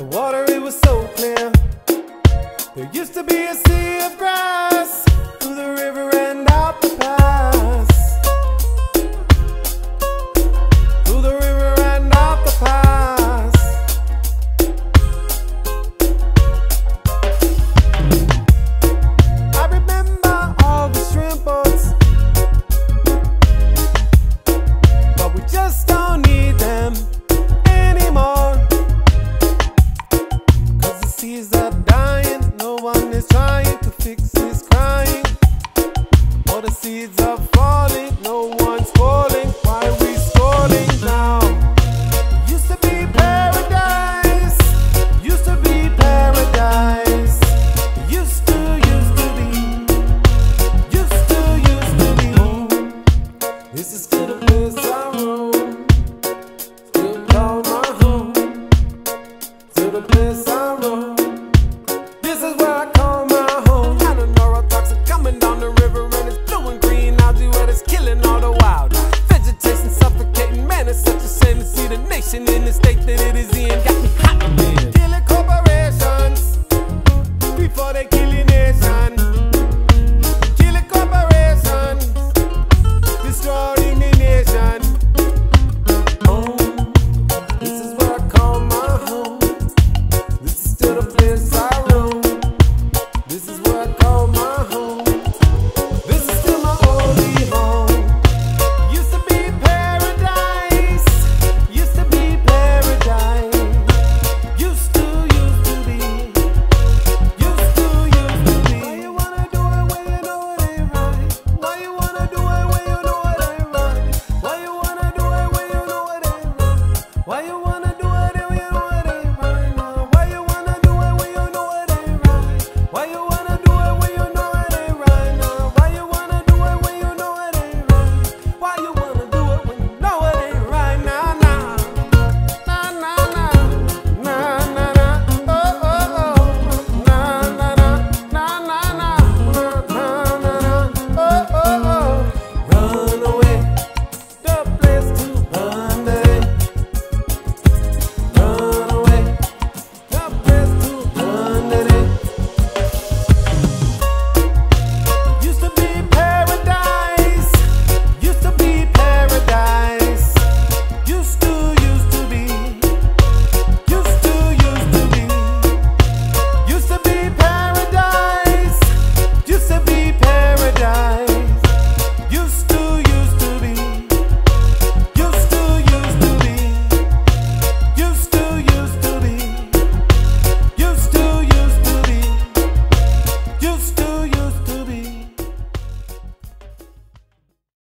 The water, it was so clear. There used to be a sea of grass through the river and out the pass. Through the river and out the pass. I remember all the shrimp boats, but we just don't need them anymore. 'Cause the seas are dying, no one is trying to fix this crying. All the seeds are falling, no one's falling. Why are we stalling now? It used to be paradise, used to be paradise. It used to be, used to be home. This is still the place I roam, still call my home, still the place I